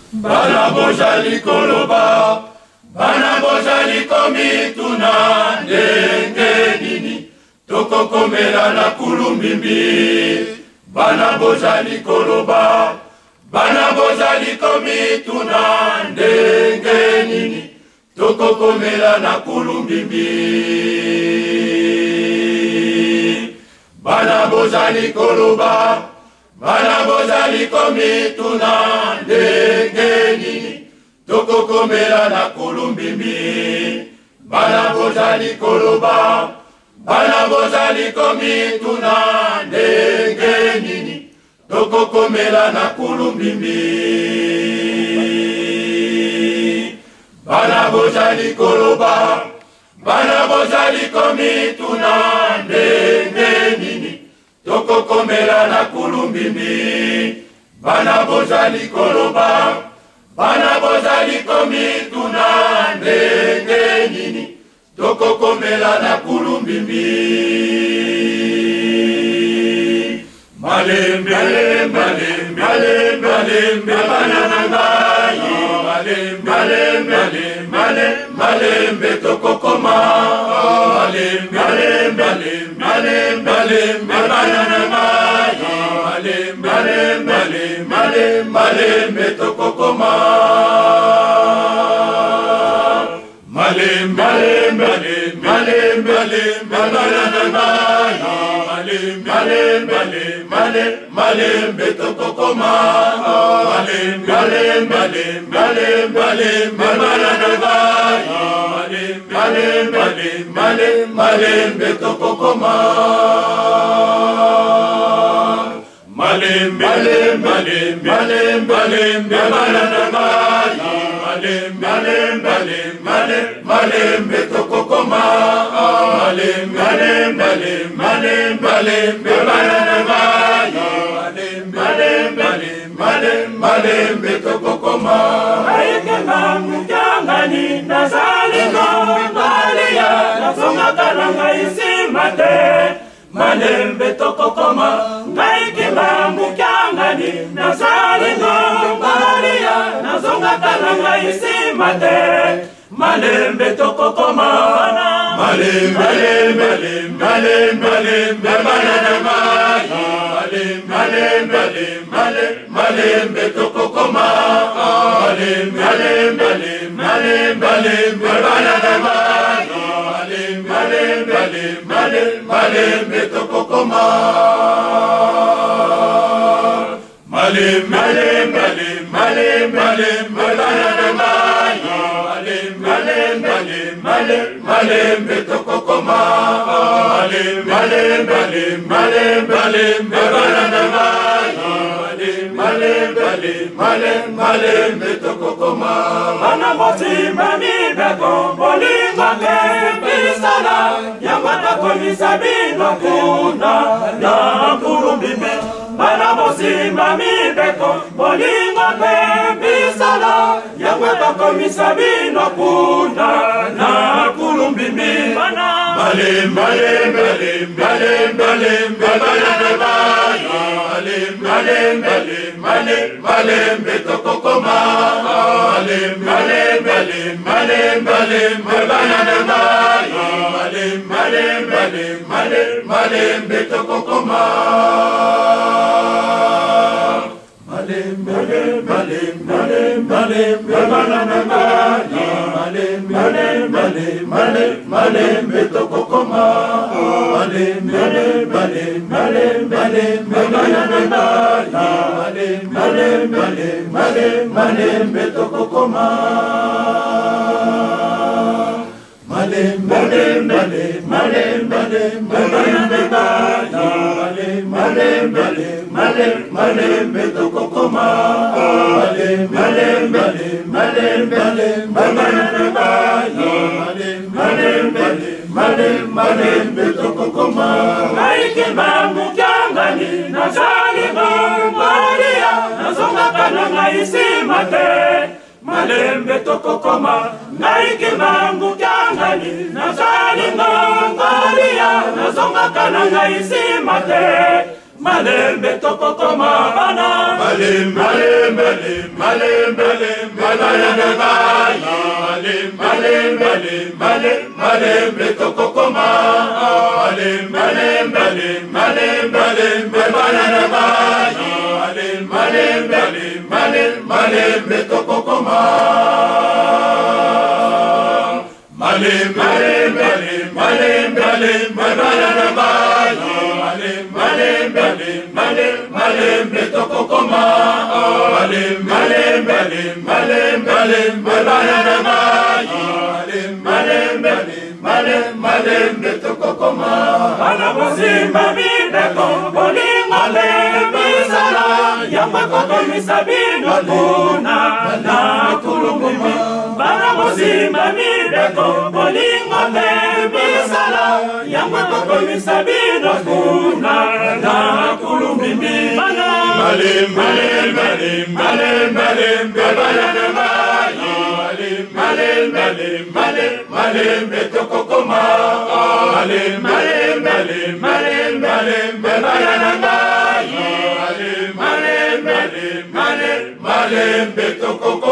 bana bozali koloba, bana bozali komituna ndenge nini tokokomela na kulumbimbi. Bana bozali koloba, bana bozali komituna ndenge nini tokokomela na kulumbimbi. Bana bozali koloba, bana bozali komituna ndenge nini tokokomela na kulumbimbi. Bana bozali koloba, bana bozali komituna ndenge nini tokokomela na kulumbimbi. Bana bozali koloba, bana bozali komituna ndenge nini tokokomela na kulumbimbi. Bana bozali koloba, bana bozali komituna ndenge nini tokokomela na kulumbimbi. Malembe, malembe, malembe, malembe, bananangayi. Malembe, malembe, malembe, malembe tokokoma. Malembe, malembe, malembe, malembe, bananangayi. Malembe, malembe, malembe, malembe tokokoma. Malembe, malembe, malembe, malembe, bananangayi. Malembe, malembe, malembe tokokoma. Malembe, malembe, malembe, malembe, bananangayi. Malembe, malembe, malembe tokokoma. Malembe, malembe, malembe, malembe, bananangayi. Malembe, malembe tokokoma. Malembe, malembe, malembe, bananangayi. Malembe tokokoma. Aikema mukangani nazali ngombalia nazonga kalanga isimate. Malembe tokokoma. Aikema mukangani nazali ngombalia nazonga kalanga isimate. Malembe tokokoma. Malembe, malembe, malembe, malembe, bananangayi. Malembe, malembe tokokoma. Malembe, malembe, malembe, bananangayi. Malembe tokokoma. Malembe, malembe, malembe, bananangayi. Malembe tokokoma. Malembe, malembe, bananangayi. Malembe tokokoma. Bana motima mibeko bolingo ke bisala yamata komisa bino kuna na kulumbimbi. Bana motima mibeko bolingo ke bisala yamata komisa bino kuna na kulumbimbi. Malembe, malembe, malembe, bananangayi. Malembe tokokoma. Malembe, malembe, bananangayi. Malembe tokokoma. Malembe, malembe, bananangayi. Malembe tokokoma. Malembe, bananangayi. Malembe tokokoma. Malembe tokokoma. Malembe tokokoma. Aikema mukangani nazali ngombalia nazonga kalanga isimate. Malembe tokokoma. Aikema mukangani nazali ngombalia nazonga kalanga isimate. malembe tokokoma bana malembe malembe malembe malembe malembe malembe tokokoma malembe malembe malembe tokokoma malembe malembe tokokoma malembe tokokoma bana bozimba bideko bolingo lebisala yamba kokomisa bino kuna na kulungumi bana bozimba bideko bolingo lebisala yamba kokomisa bino kuna na kulungumi bana malembe malembe tokokoma malembe tokokoma